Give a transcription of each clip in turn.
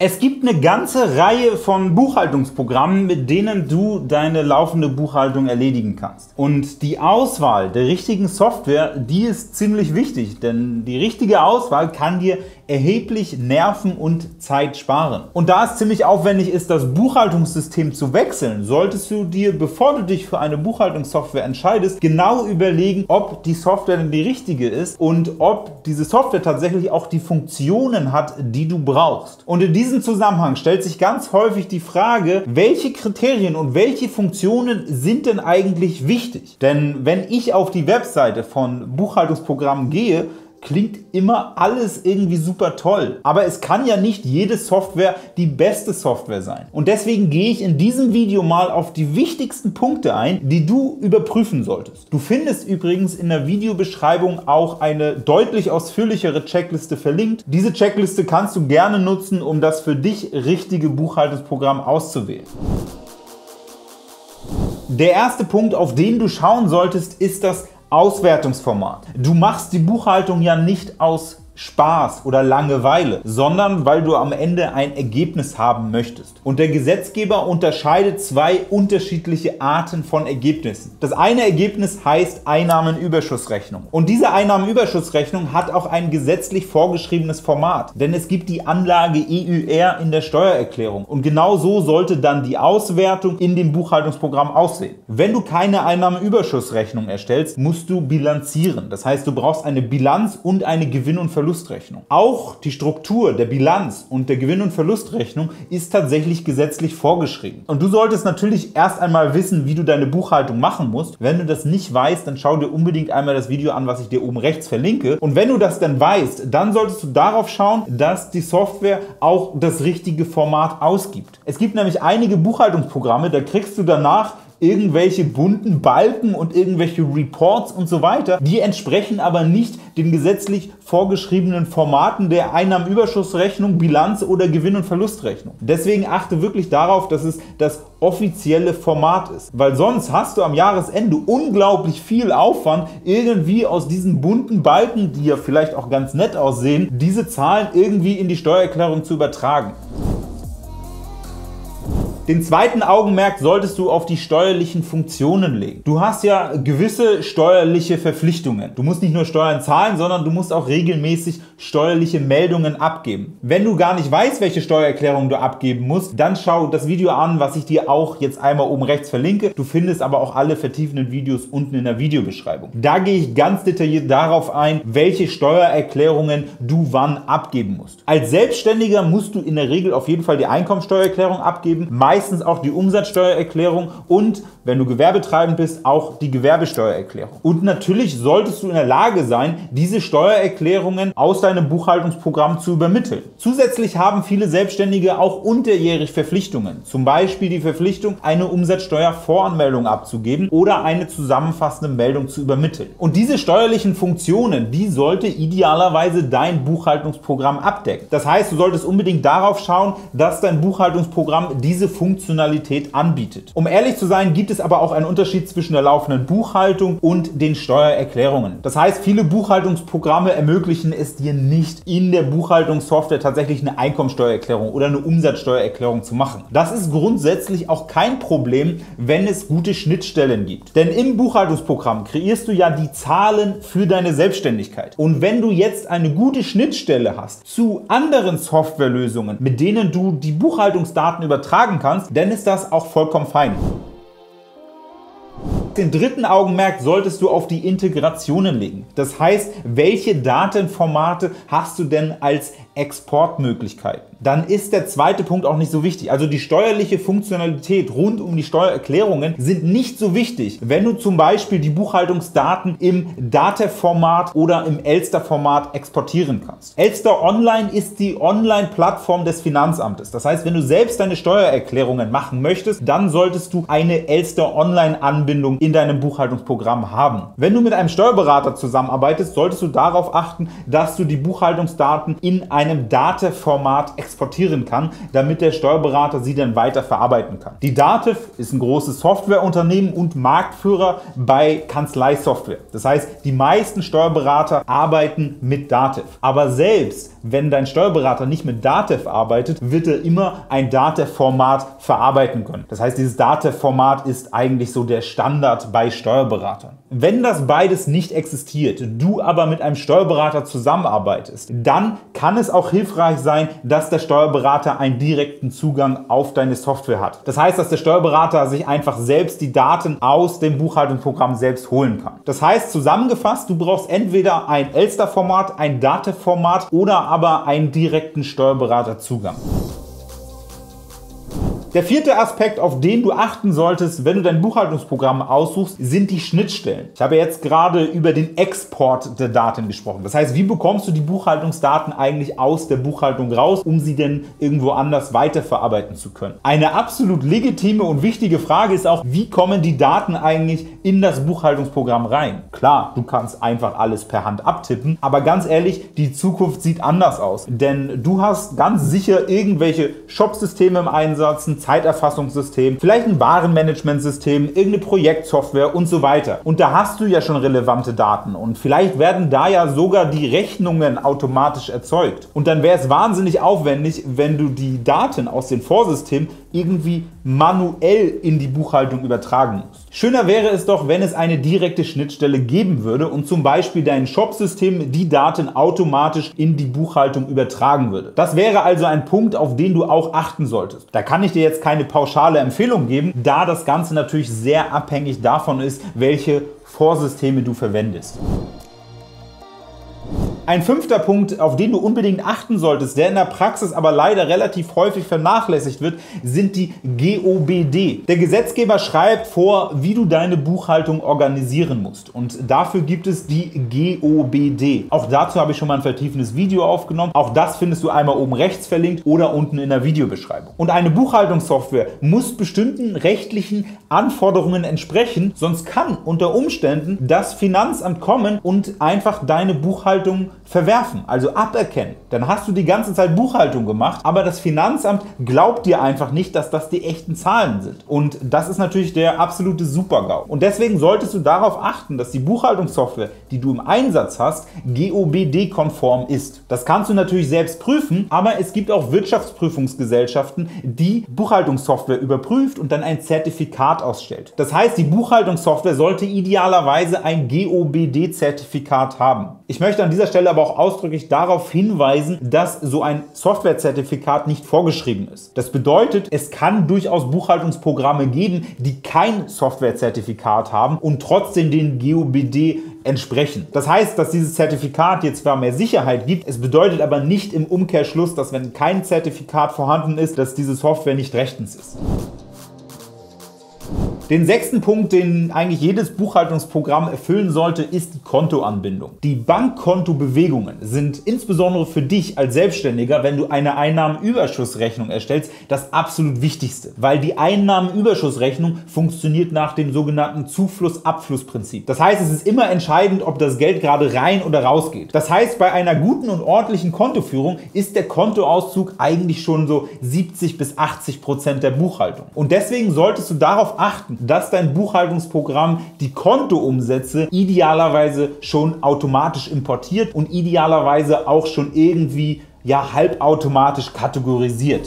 Es gibt eine ganze Reihe von Buchhaltungsprogrammen, mit denen du deine laufende Buchhaltung erledigen kannst. Und die Auswahl der richtigen Software, die ist ziemlich wichtig, denn die richtige Auswahl kann dir erheblich Nerven und Zeit sparen. Und da es ziemlich aufwendig ist, das Buchhaltungssystem zu wechseln, solltest du dir, bevor du dich für eine Buchhaltungssoftware entscheidest, genau überlegen, ob die Software denn die richtige ist und ob diese Software tatsächlich auch die Funktionen hat, die du brauchst. Und in diesem Zusammenhang stellt sich ganz häufig die Frage, welche Kriterien und welche Funktionen sind denn eigentlich wichtig? Denn wenn ich auf die Webseite von Buchhaltungsprogrammen gehe, klingt immer alles irgendwie super toll. Aber es kann ja nicht jede Software die beste Software sein. Und deswegen gehe ich in diesem Video mal auf die wichtigsten Punkte ein, die du überprüfen solltest. Du findest übrigens in der Videobeschreibung auch eine deutlich ausführlichere Checkliste verlinkt. Diese Checkliste kannst du gerne nutzen, um das für dich richtige Buchhaltungsprogramm auszuwählen. Der erste Punkt, auf den du schauen solltest, ist das Auswertungsformat. Du machst die Buchhaltung ja nicht aus Spaß oder Langeweile, sondern weil du am Ende ein Ergebnis haben möchtest. Und der Gesetzgeber unterscheidet zwei unterschiedliche Arten von Ergebnissen. Das eine Ergebnis heißt Einnahmenüberschussrechnung. Und diese Einnahmenüberschussrechnung hat auch ein gesetzlich vorgeschriebenes Format, denn es gibt die Anlage EÜR in der Steuererklärung. Und genau so sollte dann die Auswertung in dem Buchhaltungsprogramm aussehen. Wenn du keine Einnahmenüberschussrechnung erstellst, musst du bilanzieren. Das heißt, du brauchst eine Bilanz und eine Gewinn- und Verlustrechnung. Auch die Struktur der Bilanz und der Gewinn- und Verlustrechnung ist tatsächlich gesetzlich vorgeschrieben. Und du solltest natürlich erst einmal wissen, wie du deine Buchhaltung machen musst. Wenn du das nicht weißt, dann schau dir unbedingt einmal das Video an, was ich dir oben rechts verlinke. Und wenn du das dann weißt, dann solltest du darauf schauen, dass die Software auch das richtige Format ausgibt. Es gibt nämlich einige Buchhaltungsprogramme, da kriegst du danach irgendwelche bunten Balken und irgendwelche Reports und so weiter. Die entsprechen aber nicht den gesetzlich vorgeschriebenen Formaten der Einnahmenüberschussrechnung, Bilanz oder Gewinn- und Verlustrechnung. Deswegen achte wirklich darauf, dass es das offizielle Format ist. Weil sonst hast du am Jahresende unglaublich viel Aufwand, irgendwie aus diesen bunten Balken, die ja vielleicht auch ganz nett aussehen, diese Zahlen irgendwie in die Steuererklärung zu übertragen. Den zweiten Augenmerk solltest du auf die steuerlichen Funktionen legen. Du hast ja gewisse steuerliche Verpflichtungen. Du musst nicht nur Steuern zahlen, sondern du musst auch regelmäßig steuerliche Meldungen abgeben. Wenn du gar nicht weißt, welche Steuererklärung du abgeben musst, dann schau das Video an, was ich dir auch jetzt einmal oben rechts verlinke. Du findest aber auch alle vertiefenden Videos unten in der Videobeschreibung. Da gehe ich ganz detailliert darauf ein, welche Steuererklärungen du wann abgeben musst. Als Selbstständiger musst du in der Regel auf jeden Fall die Einkommensteuererklärung abgeben, meistens auch die Umsatzsteuererklärung und, wenn du gewerbetreibend bist, auch die Gewerbesteuererklärung. Und natürlich solltest du in der Lage sein, diese Steuererklärungen aus deinem Buchhaltungsprogramm zu übermitteln. Zusätzlich haben viele Selbstständige auch unterjährig Verpflichtungen. Zum Beispiel die Verpflichtung, eine Umsatzsteuervoranmeldung abzugeben oder eine zusammenfassende Meldung zu übermitteln. Und diese steuerlichen Funktionen, die sollte idealerweise dein Buchhaltungsprogramm abdecken. Das heißt, du solltest unbedingt darauf schauen, dass dein Buchhaltungsprogramm diese Funktionalität anbietet. Um ehrlich zu sein, gibt es aber auch einen Unterschied zwischen der laufenden Buchhaltung und den Steuererklärungen. Das heißt, viele Buchhaltungsprogramme ermöglichen es dir nicht, in der Buchhaltungssoftware tatsächlich eine Einkommensteuererklärung oder eine Umsatzsteuererklärung zu machen. Das ist grundsätzlich auch kein Problem, wenn es gute Schnittstellen gibt. Denn im Buchhaltungsprogramm kreierst du ja die Zahlen für deine Selbstständigkeit. Und wenn du jetzt eine gute Schnittstelle hast zu anderen Softwarelösungen, mit denen du die Buchhaltungsdaten übertragen kannst, dann ist das auch vollkommen fein. Den dritten Augenmerk solltest du auf die Integrationen legen. Das heißt, welche Datenformate hast du denn als Exportmöglichkeiten? Dann ist der zweite Punkt auch nicht so wichtig. Also die steuerliche Funktionalität rund um die Steuererklärungen sind nicht so wichtig, wenn du zum Beispiel die Buchhaltungsdaten im DATEV-Format oder im Elster-Format exportieren kannst. Elster Online ist die Online-Plattform des Finanzamtes. Das heißt, wenn du selbst deine Steuererklärungen machen möchtest, dann solltest du eine Elster Online-Anbindung in deinem Buchhaltungsprogramm haben. Wenn du mit einem Steuerberater zusammenarbeitest, solltest du darauf achten, dass du die Buchhaltungsdaten in einem DATEV-Format exportierst. exportieren kann, damit der Steuerberater sie dann weiter verarbeiten kann. Die Dativ ist ein großes Softwareunternehmen und Marktführer bei Kanzleisoftware. Das heißt, die meisten Steuerberater arbeiten mit Dativ. Aber selbst wenn dein Steuerberater nicht mit Dativ arbeitet, wird er immer ein Dativ-Format verarbeiten können. Das heißt, dieses Dativ-Format ist eigentlich so der Standard bei Steuerberatern. Wenn das beides nicht existiert, du aber mit einem Steuerberater zusammenarbeitest, dann kann es auch hilfreich sein, dass der Steuerberater einen direkten Zugang auf deine Software hat. Das heißt, dass der Steuerberater sich einfach selbst die Daten aus dem Buchhaltungsprogramm selbst holen kann. Das heißt, zusammengefasst, du brauchst entweder ein Elster-Format, ein Dativ-Format oder aber einen direkten Steuerberaterzugang. Der vierte Aspekt, auf den du achten solltest, wenn du dein Buchhaltungsprogramm aussuchst, sind die Schnittstellen. Ich habe jetzt gerade über den Export der Daten gesprochen. Das heißt, wie bekommst du die Buchhaltungsdaten eigentlich aus der Buchhaltung raus, um sie denn irgendwo anders weiterverarbeiten zu können? Eine absolut legitime und wichtige Frage ist auch, wie kommen die Daten eigentlich in das Buchhaltungsprogramm rein? Klar, du kannst einfach alles per Hand abtippen, aber ganz ehrlich, die Zukunft sieht anders aus. Denn du hast ganz sicher irgendwelche Shop-Systeme im Einsatz, ein Zeiterfassungssystem, vielleicht ein Warenmanagementsystem, irgendeine Projektsoftware und so weiter. Und da hast du ja schon relevante Daten und vielleicht werden da ja sogar die Rechnungen automatisch erzeugt. Und dann wäre es wahnsinnig aufwendig, wenn du die Daten aus den Vorsystemen irgendwie manuell in die Buchhaltung übertragen musst. Schöner wäre es doch, wenn es eine direkte Schnittstelle geben würde und zum Beispiel dein Shop-System die Daten automatisch in die Buchhaltung übertragen würde. Das wäre also ein Punkt, auf den du auch achten solltest. Da kann ich dir jetzt keine pauschale Empfehlung geben, da das Ganze natürlich sehr abhängig davon ist, welche Vorsysteme du verwendest. Ein fünfter Punkt, auf den du unbedingt achten solltest, der in der Praxis aber leider relativ häufig vernachlässigt wird, sind die GOBD. Der Gesetzgeber schreibt vor, wie du deine Buchhaltung organisieren musst. Und dafür gibt es die GOBD. Auch dazu habe ich schon mal ein vertiefendes Video aufgenommen. Auch das findest du einmal oben rechts verlinkt oder unten in der Videobeschreibung. Und eine Buchhaltungssoftware muss bestimmten rechtlichen Anforderungen entsprechen, sonst kann unter Umständen das Finanzamt kommen und einfach deine Buchhaltung verwerfen, also aberkennen. Dann hast du die ganze Zeit Buchhaltung gemacht, aber das Finanzamt glaubt dir einfach nicht, dass das die echten Zahlen sind. Und das ist natürlich der absolute Super-GAU. Und deswegen solltest du darauf achten, dass die Buchhaltungssoftware, die du im Einsatz hast, GOBD-konform ist. Das kannst du natürlich selbst prüfen, aber es gibt auch Wirtschaftsprüfungsgesellschaften, die Buchhaltungssoftware überprüft und dann ein Zertifikat ausstellt. Das heißt, die Buchhaltungssoftware sollte idealerweise ein GOBD-Zertifikat haben. Ich möchte an dieser Stelle aber auch ausdrücklich darauf hinweisen, dass so ein Softwarezertifikat nicht vorgeschrieben ist. Das bedeutet, es kann durchaus Buchhaltungsprogramme geben, die kein Softwarezertifikat haben und trotzdem den GOBD entsprechen. Das heißt, dass dieses Zertifikat jetzt zwar mehr Sicherheit gibt, es bedeutet aber nicht im Umkehrschluss, dass wenn kein Zertifikat vorhanden ist, dass diese Software nicht rechtens ist. Den sechsten Punkt, den eigentlich jedes Buchhaltungsprogramm erfüllen sollte, ist die Kontoanbindung. Die Bankkontobewegungen sind insbesondere für dich als Selbstständiger, wenn du eine Einnahmenüberschussrechnung erstellst, das absolut Wichtigste, weil die Einnahmenüberschussrechnung funktioniert nach dem sogenannten Zufluss-Abfluss-Prinzip. Das heißt, es ist immer entscheidend, ob das Geld gerade rein oder raus geht. Das heißt, bei einer guten und ordentlichen Kontoführung ist der Kontoauszug eigentlich schon so 70 bis 80% der Buchhaltung. Und deswegen solltest du darauf achten, dass dein Buchhaltungsprogramm die Kontoumsätze idealerweise schon automatisch importiert und idealerweise auch schon irgendwie halbautomatisch kategorisiert.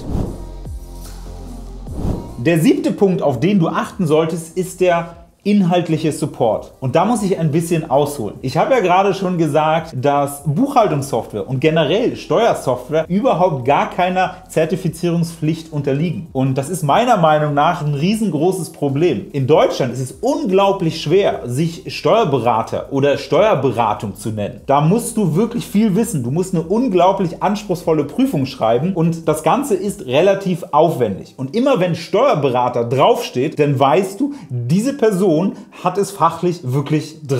Der siebte Punkt, auf den du achten solltest, ist der inhaltliche Support. Und da muss ich ein bisschen ausholen. Ich habe ja gerade schon gesagt, dass Buchhaltungssoftware und generell Steuersoftware überhaupt gar keiner Zertifizierungspflicht unterliegen. Und das ist meiner Meinung nach ein riesengroßes Problem. In Deutschland ist es unglaublich schwer, sich Steuerberater oder Steuerberatung zu nennen. Da musst du wirklich viel wissen. Du musst eine unglaublich anspruchsvolle Prüfung schreiben und das Ganze ist relativ aufwendig. Und immer wenn Steuerberater draufsteht, dann weißt du, diese Person hat es fachlich wirklich drauf.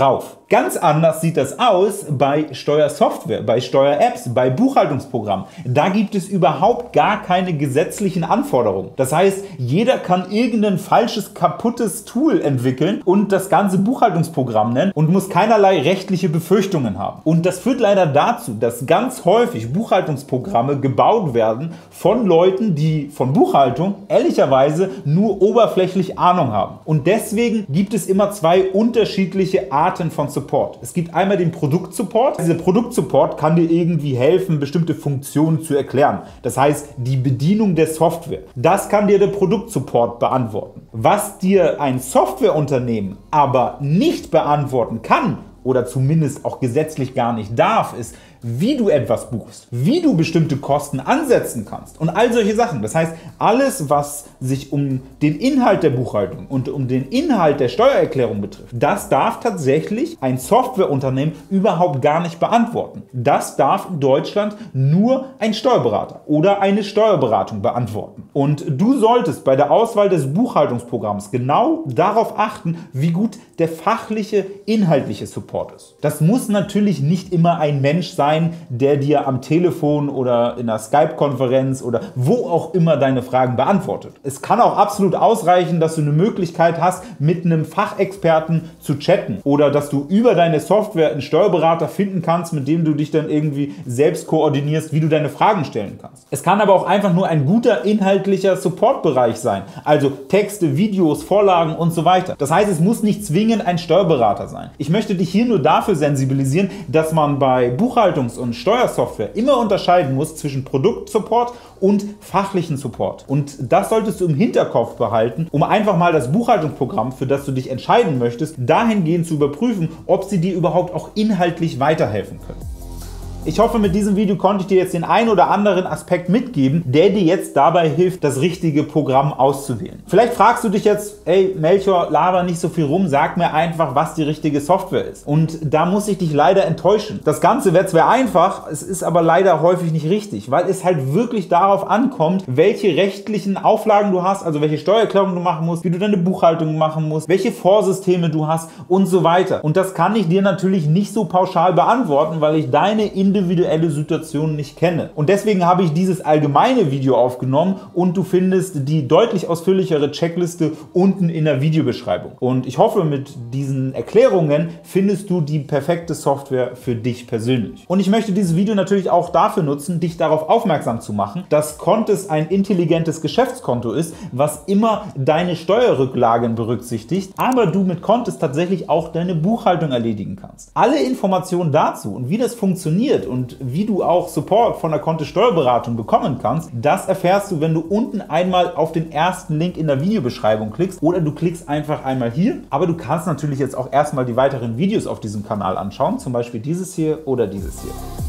Ganz anders sieht das aus bei Steuersoftware, bei Steuer-Apps, bei Buchhaltungsprogrammen. Da gibt es überhaupt gar keine gesetzlichen Anforderungen. Das heißt, jeder kann irgendein falsches, kaputtes Tool entwickeln und das ganze Buchhaltungsprogramm nennen und muss keinerlei rechtliche Befürchtungen haben. Und das führt leider dazu, dass ganz häufig Buchhaltungsprogramme gebaut werden von Leuten, die von Buchhaltung ehrlicherweise nur oberflächlich Ahnung haben. Und deswegen gibt es immer zwei unterschiedliche Arten von Support. Es gibt einmal den Produktsupport. Dieser Produktsupport kann dir irgendwie helfen, bestimmte Funktionen zu erklären. Das heißt, die Bedienung der Software. Das kann dir der Produktsupport beantworten. Was dir ein Softwareunternehmen aber nicht beantworten kann oder zumindest auch gesetzlich gar nicht darf, ist, wie du etwas buchst, wie du bestimmte Kosten ansetzen kannst und all solche Sachen. Das heißt, alles, was sich um den Inhalt der Buchhaltung und um den Inhalt der Steuererklärung betrifft, das darf tatsächlich ein Softwareunternehmen überhaupt gar nicht beantworten. Das darf in Deutschland nur ein Steuerberater oder eine Steuerberatung beantworten. Und du solltest bei der Auswahl des Buchhaltungsprogramms genau darauf achten, wie gut der fachliche, inhaltliche Support ist. Das muss natürlich nicht immer ein Mensch sein, der dir am Telefon oder in einer Skype-Konferenz oder wo auch immer deine Fragen beantwortet. Es kann auch absolut ausreichen, dass du eine Möglichkeit hast, mit einem Fachexperten zu chatten oder dass du über deine Software einen Steuerberater finden kannst, mit dem du dich dann irgendwie selbst koordinierst, wie du deine Fragen stellen kannst. Es kann aber auch einfach nur ein guter inhaltlicher Supportbereich sein, also Texte, Videos, Vorlagen und so weiter. Das heißt, es muss nicht zwingend ein Steuerberater sein. Ich möchte dich hier nur dafür sensibilisieren, dass man bei Buchhaltungs- und Steuersoftware immer unterscheiden muss zwischen Produktsupport und fachlichen Support. Und das solltest du im Hinterkopf behalten, um einfach mal das Buchhaltungsprogramm, für das du dich entscheiden möchtest, dahingehend zu überprüfen, ob sie dir überhaupt auch inhaltlich weiterhelfen können. Ich hoffe, mit diesem Video konnte ich dir jetzt den einen oder anderen Aspekt mitgeben, der dir jetzt dabei hilft, das richtige Programm auszuwählen. Vielleicht fragst du dich jetzt, ey Melchior, laber nicht so viel rum, sag mir einfach, was die richtige Software ist. Und da muss ich dich leider enttäuschen. Das Ganze wäre zwar einfach, es ist aber leider häufig nicht richtig, weil es halt wirklich darauf ankommt, welche rechtlichen Auflagen du hast, also welche Steuererklärung du machen musst, wie du deine Buchhaltung machen musst, welche Vorsysteme du hast und so weiter. Und das kann ich dir natürlich nicht so pauschal beantworten, weil ich deine individuelle Situation nicht kenne. Und deswegen habe ich dieses allgemeine Video aufgenommen und du findest die deutlich ausführlichere Checkliste unten in der Videobeschreibung. Und ich hoffe, mit diesen Erklärungen findest du die perfekte Software für dich persönlich. Und ich möchte dieses Video natürlich auch dafür nutzen, dich darauf aufmerksam zu machen, dass Kontist ein intelligentes Geschäftskonto ist, was immer deine Steuerrücklagen berücksichtigt, aber du mit Kontist tatsächlich auch deine Buchhaltung erledigen kannst. Alle Informationen dazu und wie das funktioniert und wie du auch Support von der Kontist Steuerberatung bekommen kannst, das erfährst du, wenn du unten einmal auf den ersten Link in der Videobeschreibung klickst oder du klickst einfach einmal hier. Aber du kannst natürlich jetzt auch erstmal die weiteren Videos auf diesem Kanal anschauen, zum Beispiel dieses hier oder dieses hier.